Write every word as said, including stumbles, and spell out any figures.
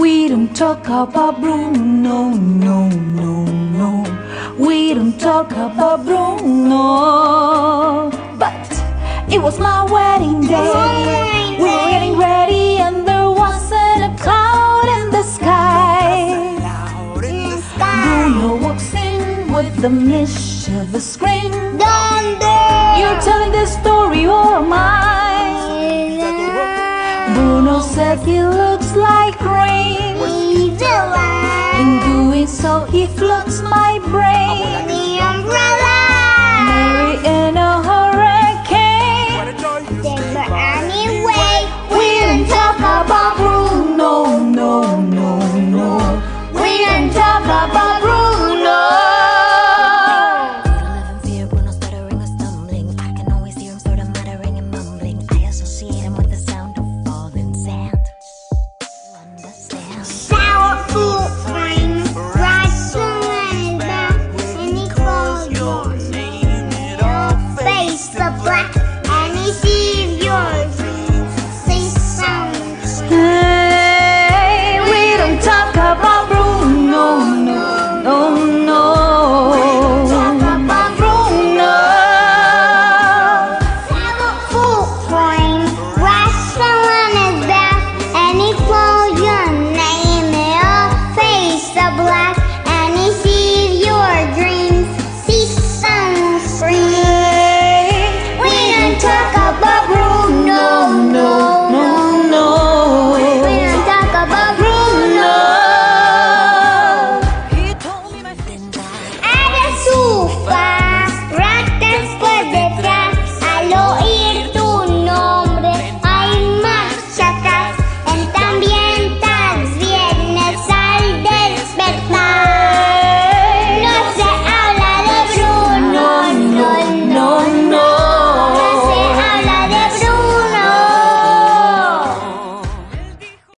We don't talk about Bruno, no, no, no. We don't talk about Bruno. But it was my wedding day. We were getting ready and there wasn't a cloud in the sky. Bruno walks in with the mischievous scream. You're telling this story or am I? Bruno said he looks like rain. In doing so he floods my brain.